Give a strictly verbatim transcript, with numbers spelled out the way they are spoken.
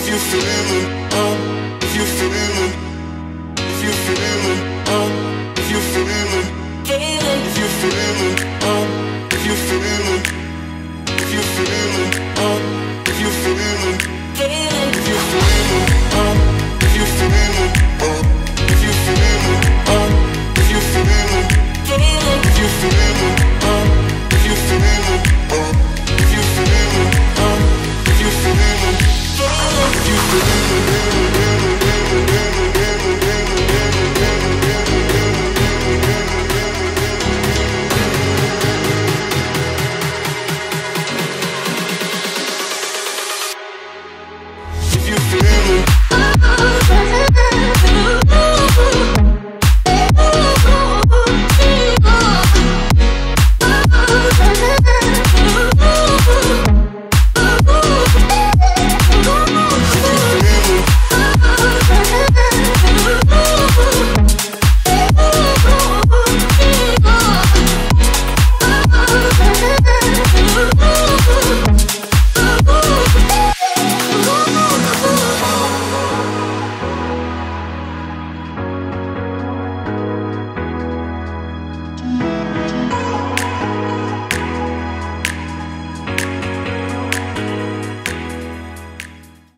if you're feeling, uh, if you're feeling, if you're feeling, uh, if you're feeling, feeling, if you're feeling, uh, if you're feeling, if you're feeling.